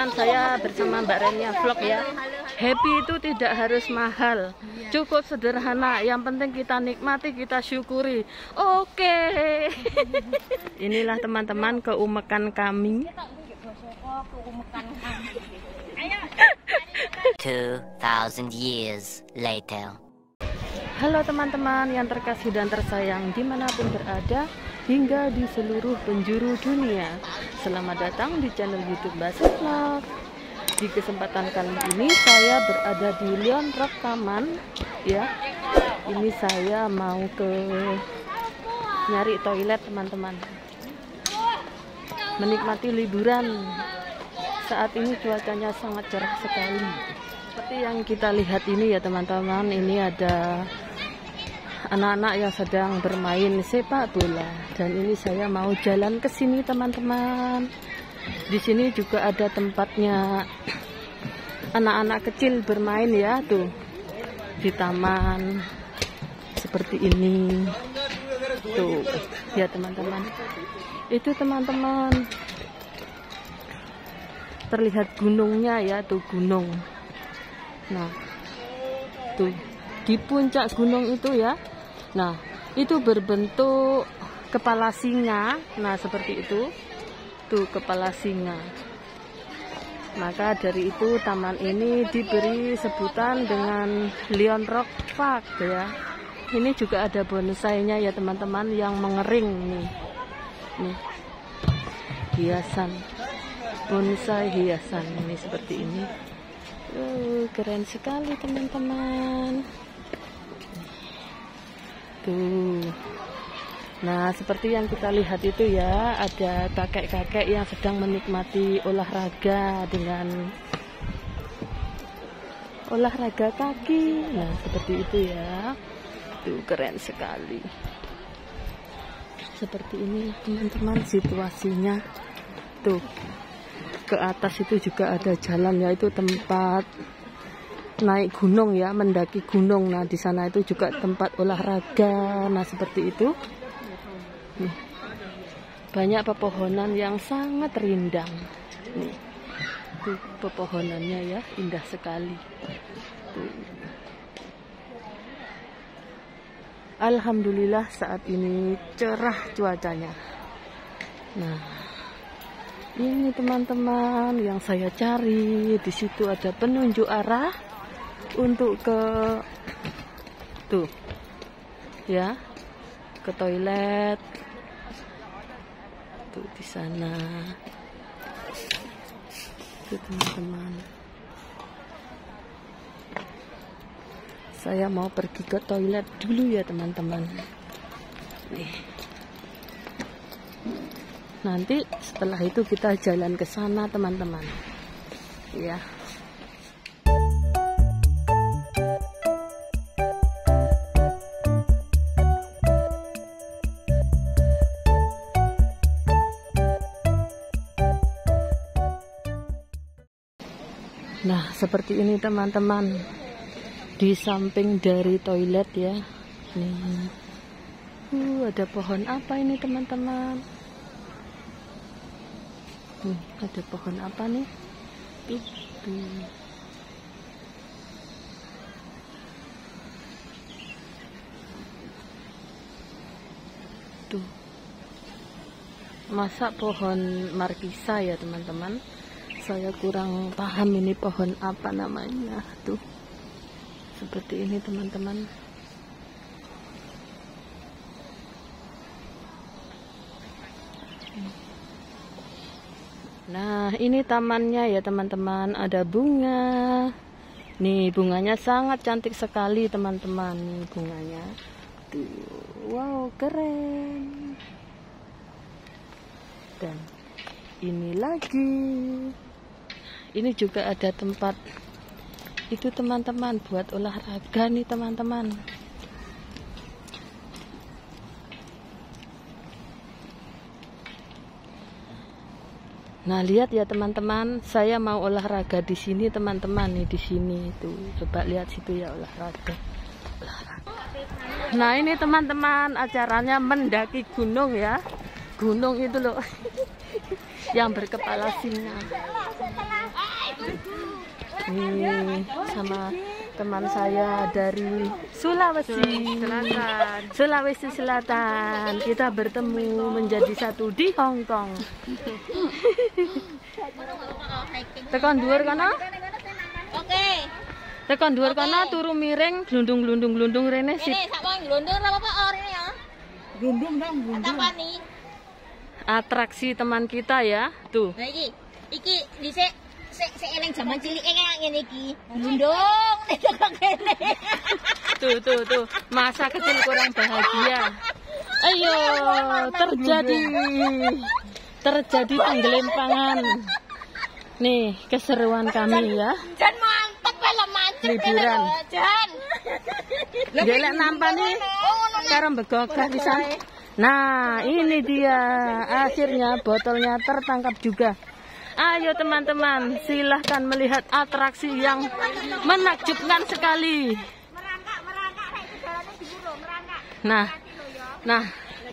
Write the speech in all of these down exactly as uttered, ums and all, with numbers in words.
teman-teman, saya bersama Mbak Renia Vlog ya. Happy itu tidak harus mahal, cukup sederhana. Yang penting kita nikmati, kita syukuri. Oke. Inilah teman-teman keumekan kami. two thousand years later. Halo teman-teman yang terkasih dan tersayang dimanapun berada hingga di seluruh penjuru dunia. Selamat datang di channel YouTube Basis Vlog. Di kesempatan kali ini saya berada di Lion Rock Taman ya. Ini saya mau ke nyari toilet teman-teman. Menikmati liburan. Saat ini cuacanya sangat cerah sekali. Seperti yang kita lihat ini ya teman-teman, ini ada anak-anak yang sedang bermain sepak bola dan ini saya mau jalan ke sini teman-teman. Di sini juga ada tempatnya anak-anak kecil bermain ya, tuh di taman seperti ini tuh ya teman-teman. Itu teman-teman terlihat gunungnya ya, tuh gunung. Nah tuh di puncak gunung itu ya. Nah, itu berbentuk kepala singa. Nah, seperti itu. Tuh, kepala singa. Maka dari itu taman ini diberi sebutan dengan Lion Rock Park ya. Ini juga ada bonsainya ya teman-teman yang mengering nih. Nih. Hiasan. Bonsai hiasan ini seperti ini. Uh, keren sekali teman-teman. Tuh. Nah, seperti yang kita lihat itu ya, ada kakek-kakek yang sedang menikmati olahraga dengan olahraga kaki. Nah, seperti itu ya. Tuh, keren sekali. Seperti ini teman-teman situasinya. Tuh. Ke atas itu juga ada jalan ya, itu tempat naik gunung ya, mendaki gunung. Nah, di sana itu juga tempat olahraga. Nah, seperti itu. Nih. Banyak pepohonan yang sangat rindang. Nih. Tuh, pepohonannya ya, indah sekali. Tuh. Alhamdulillah saat ini cerah cuacanya. Nah, ini teman-teman yang saya cari. Di situ ada penunjuk arah untuk ke tuh ya, ke toilet tuh di sana tuh teman-teman. Saya mau pergi ke toilet dulu ya teman-teman. Nih. Nanti setelah itu kita jalan ke sana teman-teman ya. Nah, seperti ini teman-teman. Di samping dari toilet ya. Nih. Uh, ada pohon apa ini teman-teman? Nih, ada pohon apa nih? Itu. Tuh. Masa pohon markisa ya teman-teman? Saya kurang paham ini pohon apa namanya. Tuh. Seperti ini teman-teman. Nah, ini tamannya ya teman-teman. Ada bunga. Nih, bunganya sangat cantik sekali teman-teman. Nih bunganya. Tuh. Wow, keren. Dan ini lagi. Ini juga ada tempat itu teman-teman buat olahraga nih teman-teman. Nah, lihat ya teman-teman, saya mau olahraga di sini teman-teman nih, di sini tuh. Coba lihat situ ya olahraga. Olahraga. Nah, ini teman-teman acaranya mendaki gunung ya. Gunung itu loh. Yang berkepala singa. Nih, sama teman saya dari Sulawesi Selatan. Sulawesi Selatan. Kita bertemu menjadi satu di Hong Kong. Tekan dhuwur kana? Oke. Tekan dhuwur kana turu miring, glundung-glundung-glundung rene sip. Ini sak wong glundung ora apa-apa or ini ya. Glundung dong, glundung. Tapani. Atraksi teman kita ya, tuh. Nah iki, iki dhisik sik sik eling jaman cilik kayak ngene iki. Glundung nek kok kene. Tuh, tuh, tuh. Masa kecil kurang bahagia. Ayo, terjadi terjadi penggelimpangan. Nih, keseruan kami ya. Jan mantep kalau mantep. Liburan. Jan. Gelek nampani karo begogah pisan. Nah, ini dia. Akhirnya botolnya tertangkap juga. Ayo teman-teman, silahkan melihat atraksi yang menakjubkan sekali. Nah, nah,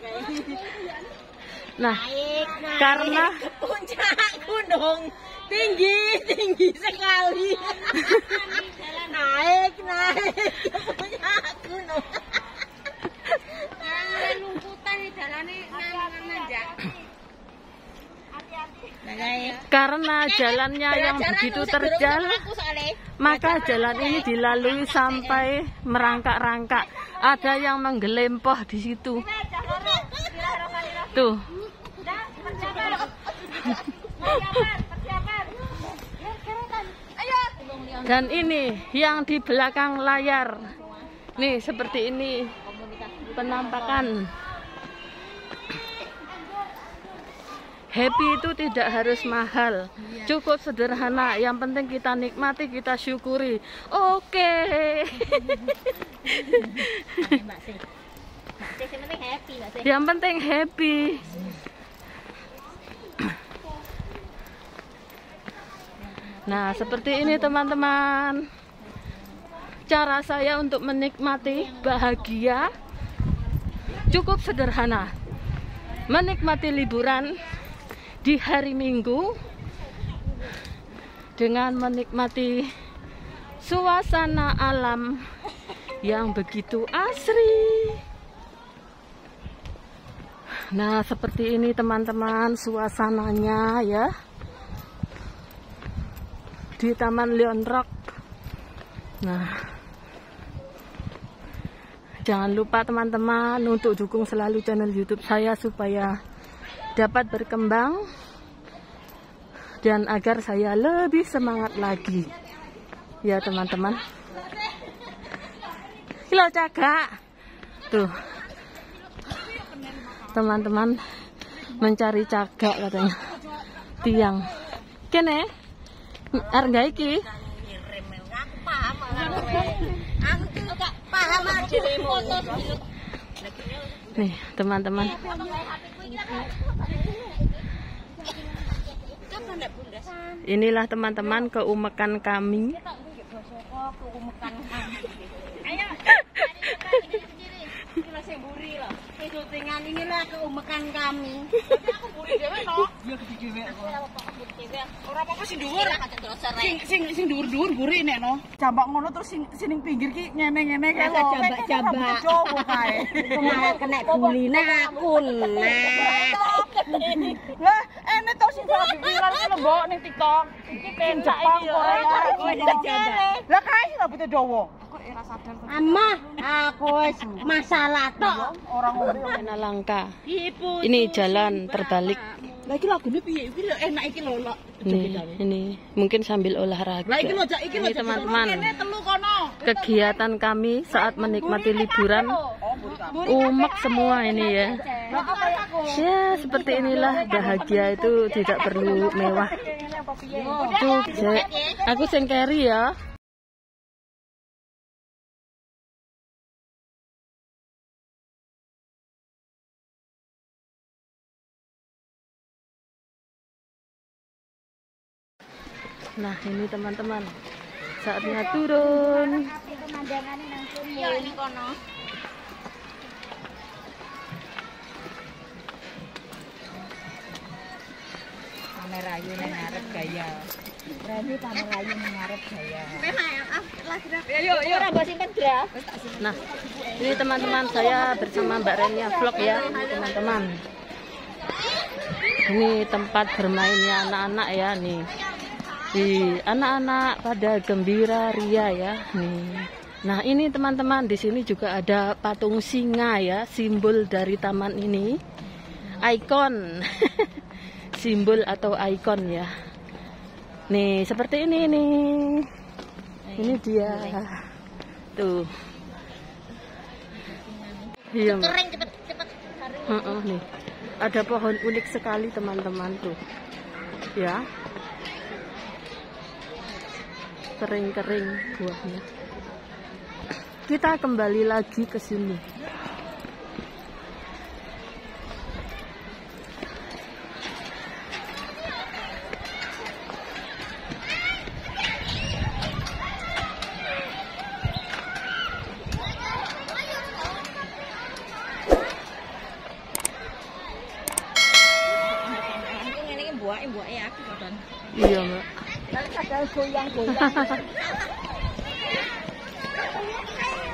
nah, karena puncak gunung tinggi tinggi sekali. Naik naik ke puncak gunung. Lumputan di jalannya nanjak. Karena jalannya yang begitu terjal, maka jalan ini dilalui sampai merangkak-rangkak. Ada yang menggelempoh di situ. Tuh. Dan ini yang di belakang layar. Nih, seperti ini penampakan. Happy itu tidak harus mahal, cukup sederhana. Yang penting kita nikmati, kita syukuri. Oke. Yang penting happy. Nah, seperti ini teman-teman. Cara saya untuk menikmati bahagia cukup sederhana. Menikmati liburan di hari Minggu dengan menikmati suasana alam yang begitu asri. Nah, seperti ini teman-teman suasananya ya di Taman Leon Rock. Nah, jangan lupa teman-teman untuk dukung selalu channel YouTube saya supaya dapat berkembang dan agar saya lebih semangat lagi ya teman-teman. Kilo cagak tuh teman-teman mencari cagak katanya tiang kene harga iki nih teman-teman. Inilah teman-teman keumekan kami. Inilah keumekan kami. Ora apa-apa sing dhuwur. Sing sing sing dhuwur-dhuwur gurih nek no. Jambak ngono terus sing sing pinggir ki ngene-ngene kae lho. Jambak-jambak. Coba kae. Kemarin kena guline aku nek. Lah, ene to sing viral ki lho, Mbok ning TikTok. Iki pencak Jepang Korea. Lah kae sing rambutnya dawa. Amah, aku wis masalah tok. Orang ngombe Karena langka. Ini jalan terbalik. Lah iki lagune piye? Iki lho enak iki lho. Nih, ini mungkin sambil olahraga. Lah iki lho Jak, iki lho Ini teman-teman. Kene telu kono. Kegiatan kami saat menikmati liburan umek semua ini ya. Ya seperti inilah bahagia itu tidak perlu mewah. Tuh, Jek. Aku sing carry ya. Nah ini teman-teman, saatnya turun. Pemandangannya nang kene. Ya ini kono. Kamera ayu nang ngarep gaya. Reni pamer layu ngarep saya. Ayo, ayo. Ora mbok simpen dra. Nah, ini teman-teman saya bersama Mbak Renia vlog ya, teman-teman. Ini tempat bermainnya anak-anak ya nih. Di anak-anak pada gembira ria ya nih. Nah, ini teman-teman di sini juga ada patung singa ya, simbol dari taman ini. Ikon. Simbol atau ikon ya. Nih, seperti ini nih. Ini dia. Tuh. Iya, Mbak. Kering cepet cepet. Heeh, nih. Ada pohon unik sekali teman-teman tuh. Ya. Kering-kering buahnya. Kita kembali lagi ke sini. Buah, buahnya aku koton. Iya, Mbak. Kalau sadar goyang-goyang.